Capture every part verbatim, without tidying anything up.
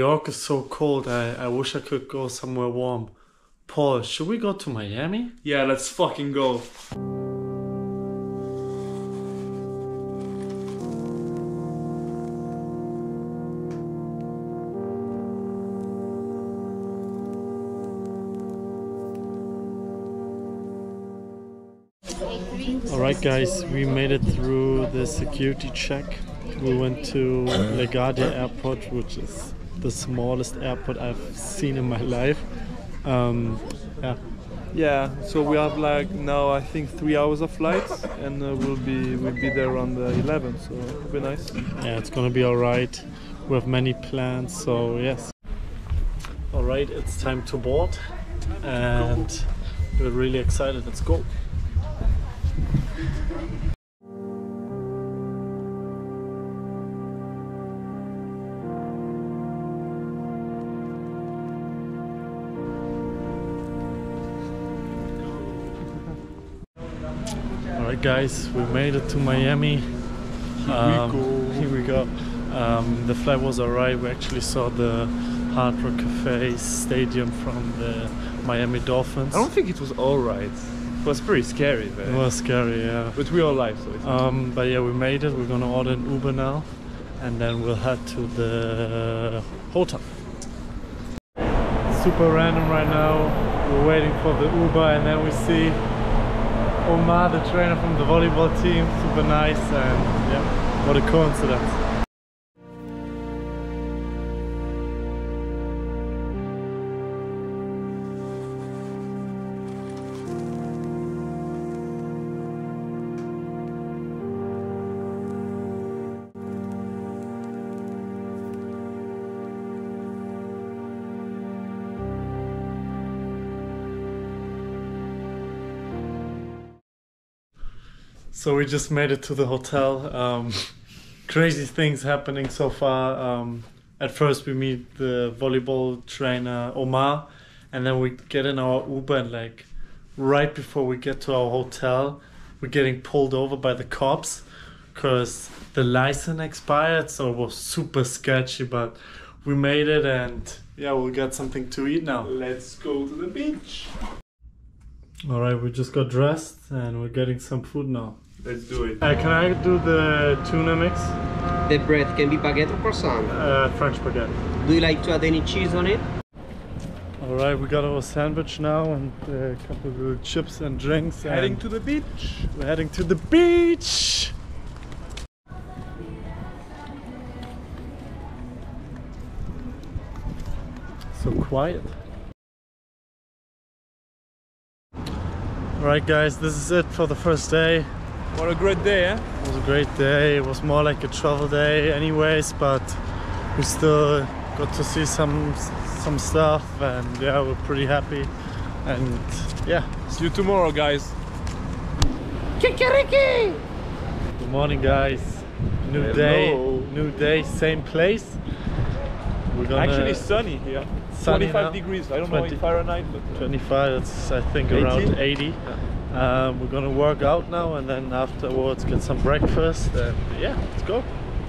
York is so cold. I, I wish I could go somewhere warm. Paul, should we go to Miami? Yeah, let's fucking go. Alright guys, we made it through the security check. We went to LaGuardia Airport, which is the smallest airport I've seen in my life. Um, yeah. Yeah, so we have like now I think three hours of flight, and uh, we'll be we'll be there on the eleventh, so it'll be nice. Yeah, it's gonna be alright. We have many plans, so yes. Alright, it's time to board, and we're really excited. Let's go. Alright guys, we made it to Miami. Here um, we go. Here we go. Um, the flight was alright. We actually saw the Hard Rock Cafe Stadium from the Miami Dolphins. I don't think it was alright. It was pretty scary, but It was scary, yeah. But we're alive, so it's Um, but yeah, we made it. We're gonna order an Uber now, and then we'll head to the hotel. Super random right now. We're waiting for the Uber, and then we see Omar, the trainer from the volleyball team. Super nice, and yeah, what a coincidence. So we just made it to the hotel. Um, crazy things happening so far. Um, at first we meet the volleyball trainer Omar, and then we get in our Uber, and like right before we get to our hotel, we're getting pulled over by the cops because the license expired. So it was super sketchy, but we made it, and yeah, we'll get something to eat now. let's go to the beach. All right, we just got dressed and we're getting some food now. Let's do it. Uh, can I do the tuna mix? The bread can be baguette or croissant. Uh, French baguette. Do you like to add any cheese on it? All right, we got our sandwich now and a couple of little chips and drinks. Heading and to the beach. We're heading to the beach. So quiet. All right, guys, this is it for the first day. What a great day, eh? It was a great day. It was more like a travel day anyways, but we still got to see some some stuff, and yeah, we're pretty happy. And yeah, See you tomorrow, guys. Kikeriki! good morning guys. New Hello. day, new day, same place. We're gonna Actually sunny here. Sunny twenty-five now. degrees. I don't know twenty in Fahrenheit, but twenty-five, it's I think eighty? around eighty. Um, we're gonna work out now, and then afterwards get some breakfast, and yeah, let's go.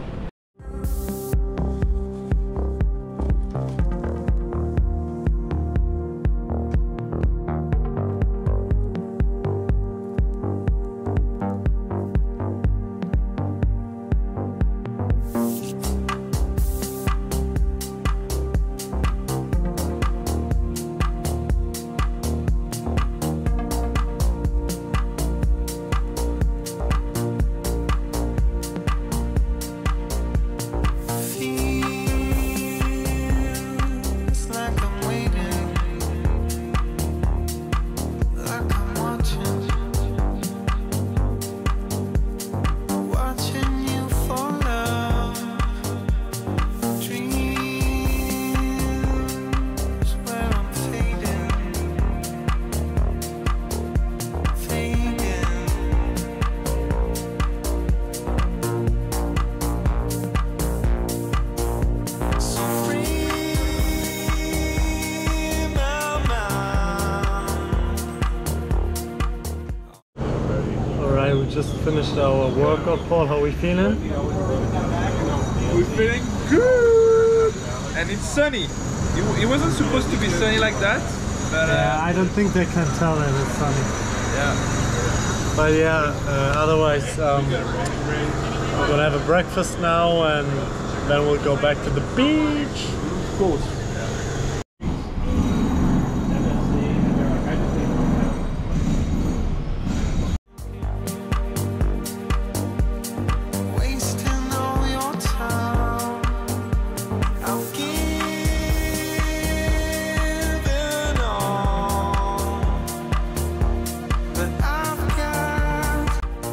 Just finished our workout. Paul, how are we feeling? we're feeling good. and it's sunny. It, it wasn't supposed to be sunny like that, but uh, Yeah, I don't think they can tell that it's sunny. yeah. But yeah, uh, otherwise um, we're gonna have a breakfast now and then we'll go back to the beach. Of course. Wasting all your time. I've given all, but I've got.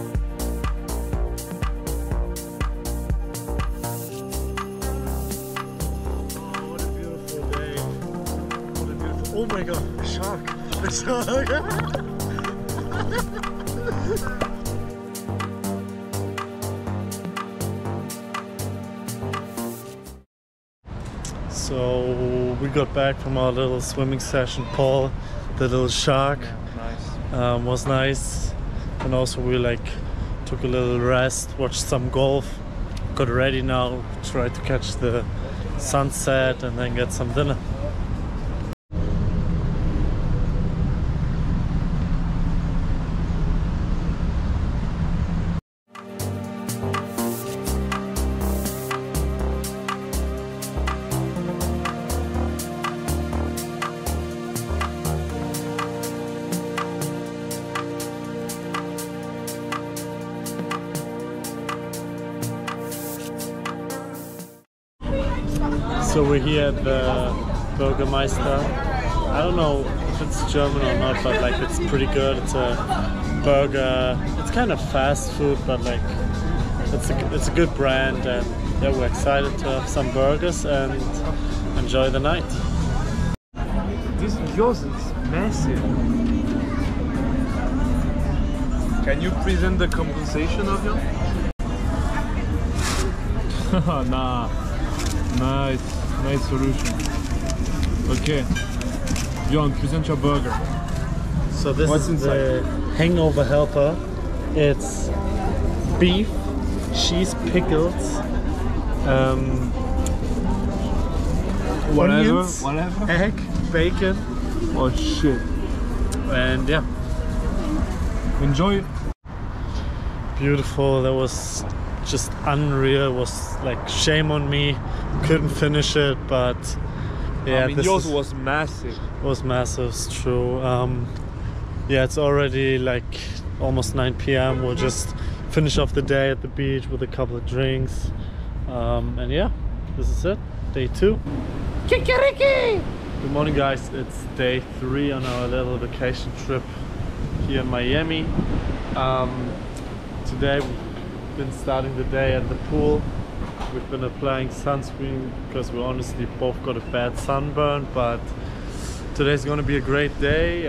What a beautiful day. What a beautiful... Oh my god, a shark. A shark. So we got back from our little swimming session. Paul, the little shark, Nice. um, was nice, and also we like took a little rest, watched some golf, got ready now, try to catch the sunset and then get some dinner. So we're here at the Burgermeister. I don't know if it's German or not, but like it's pretty good. It's a burger. It's kind of fast food, but like it's a it's a good brand, and yeah, we're excited to have some burgers and enjoy the night. This gyoza is massive. Can you present the compensation of you? Nah, nice, nice solution. Okay, Bjorn, present your burger. So this What's is the hangover helper. It's beef, cheese, pickles, um, Whatever, onions, whatever. egg, bacon, Oh shit. and yeah, Enjoy. beautiful. That was just unreal. It was like shame on me, couldn't finish it, but yeah, I mean, this yours is- was massive. was massive. It's true. Um, yeah, it's already like almost nine p m We'll just finish off the day at the beach with a couple of drinks, um, and yeah, this is it. Day two. Kikariki! Good morning, guys. It's day three on our little vacation trip here in Miami. Um, today we've been starting the day at the pool. We've been applying sunscreen because we honestly both got a bad sunburn, but today's gonna be a great day.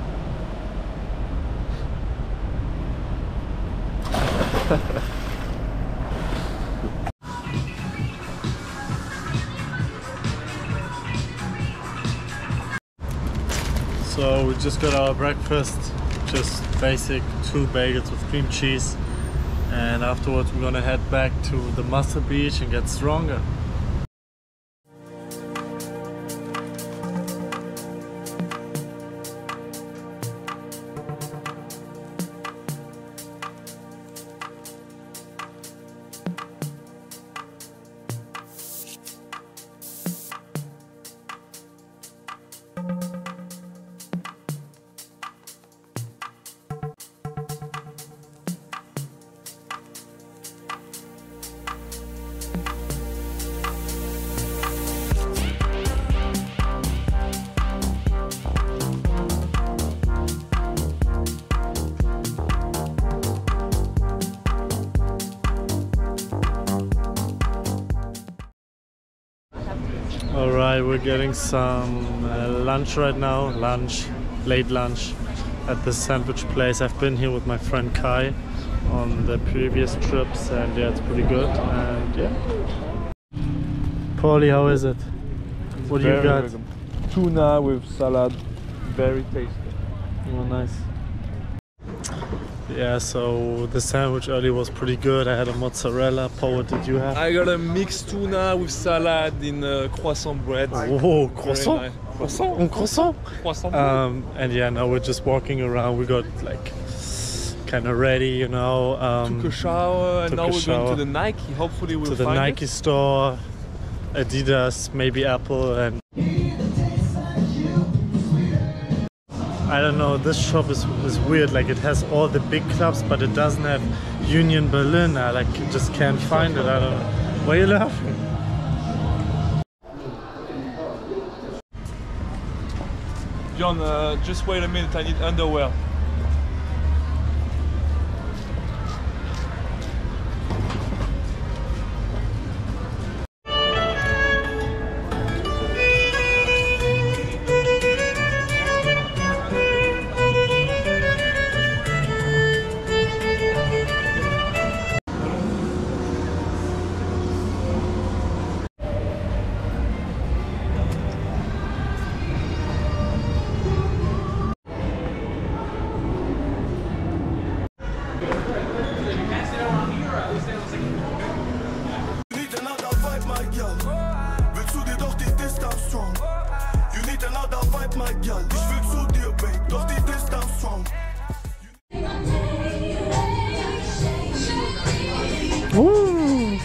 So we just got our breakfast, just basic two bagels with cream cheese, and afterwards we're gonna head back to the Muscle Beach and get stronger. Alright, we're getting some uh, lunch right now, lunch, late lunch at the sandwich place. I've been here with my friend Kai on the previous trips, and yeah, it's pretty good. And yeah. Paulie, how is it? What do you Very, got? very good. Tuna with salad, very tasty. Oh, nice. Yeah, so the sandwich earlier was pretty good. I had a mozzarella. Paul, what did you have? I got a mixed tuna with salad in uh, croissant bread. Whoa, croissant? Very nice. Croissant? Un croissant? Croissant bread. Um, and yeah, now we're just walking around. We got like kind of ready, you know. Um, Took a shower and took now a we're shower. going to the Nike. Hopefully we'll to the find Nike it. store, Adidas, maybe Apple, and I don't know, this shop is, is weird. Like, it has all the big clubs, but it doesn't have Union Berlin. I like just can't find it. I don't know. Why are you laughing? John, uh, just wait a minute, I need underwear. You need another vibe, my girl. Willst du dir doch die Distanz strong? You need another vibe, my girl. Ich will zu dir, babe, doch die Distanz strong. Ooh.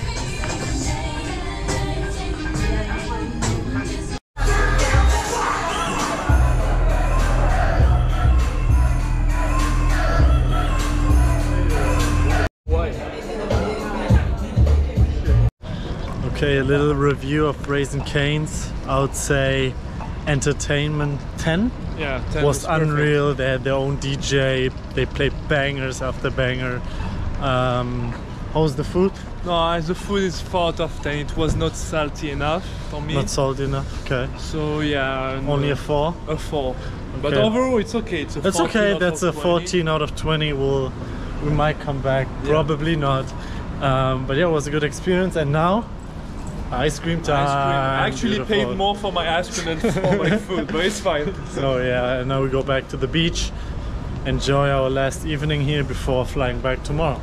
Okay, a little review of Raising Cane's. I would say entertainment ten. Yeah, ten Was perfect. unreal. They had their own D J. They played bangers after banger. Um, how was the food? No, the food is four out of ten. It was not salty enough for me. Not salty enough. Okay. So yeah, no, Only a four. a four. But Okay. overall, it's okay. It's a That's fourteen okay. out That's of a twenty. fourteen out of twenty. We'll we might come back. Yeah. Probably not. Um, but yeah, it was a good experience. And now, ice cream time. Ice cream. I actually Beautiful. paid more for my ice cream than for my food, but it's fine. So yeah, and now we go back to the beach. Enjoy our last evening here before flying back tomorrow.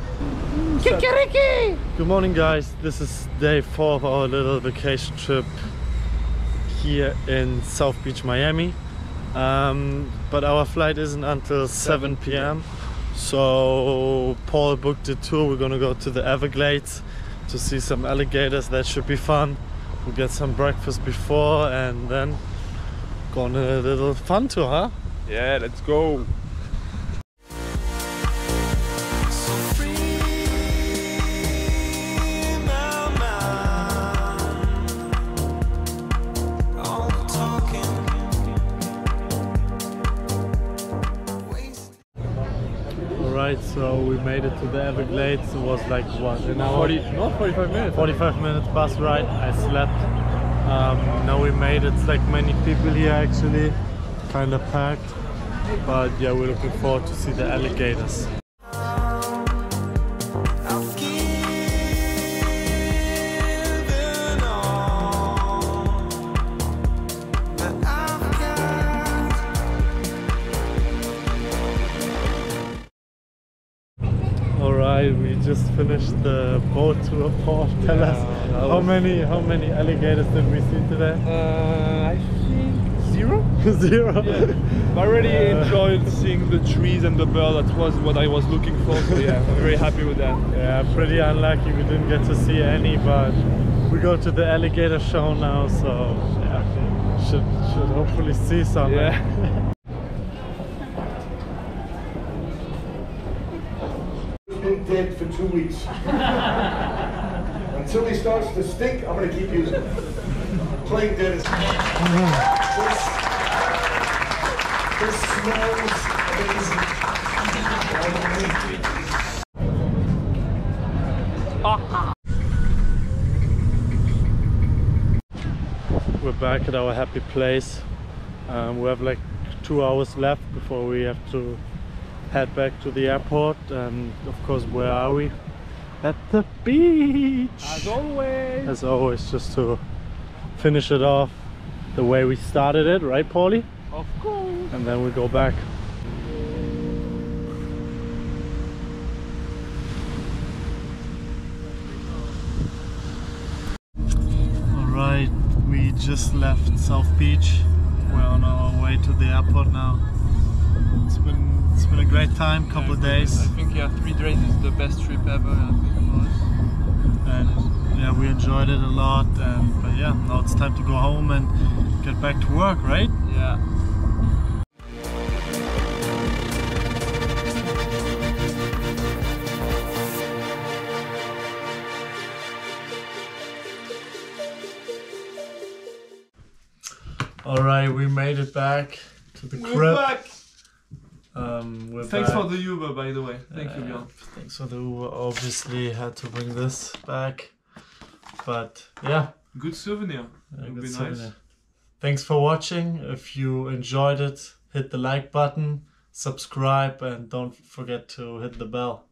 Good morning, guys. This is day four of our little vacation trip here in South Beach, Miami. Um, but our flight isn't until seven p m So Paul booked a tour. We're gonna go to the Everglades to see some alligators. That should be fun. We'll get some breakfast before and then go on a little fun tour, huh? Yeah, let's go. So free my mind. All the talking. Waste. Alright, so we made it to the Everglades. It was like what, an hour? forty, no, forty-five minutes. forty-five minutes bus ride. I slept. Um, now we made it. It's like many people here actually, kind of packed. But yeah, we're looking forward to see the alligators. I've given all that I've got. Alright, we just finished the boat tour. Paul, tell Yeah, us that how was- many how many alligators did we see today? Uh, I think zero. Zero. I really Uh, enjoyed seeing the trees and the bird. That was what I was looking for. So yeah, I'm very happy with that. Yeah, pretty unlucky we didn't get to see any, but we go to the alligator show now, so yeah, should should hopefully see some. Yeah. Been dead for two weeks. Until he starts to stink, I'm gonna keep using it. Plain dead is. This, this smells amazing. We're back at our happy place. Um, we have like two hours left before we have to head back to the airport. And of course, where are we? At the beach! As always. As always, just to finish it off the way we started it, right, Paulie? Of course. And then we go back. just left South Beach. We're on our way to the airport now. It's been it's been a great time, couple of days. I think yeah, three days is the best trip ever. I think for us. And yeah, we enjoyed it a lot. And but yeah, now it's time to go home and get back to work, right? Yeah. Alright, we made it back to the crib. We're back. Um, we're Thanks back. for the Uber, by the way. Thank you, Uh, Bjorn. Thanks for the Uber. Obviously had to bring this back. But yeah, Good souvenir. a Would good be nice. souvenir. Thanks for watching. If you enjoyed it, hit the like button, subscribe, and don't forget to hit the bell.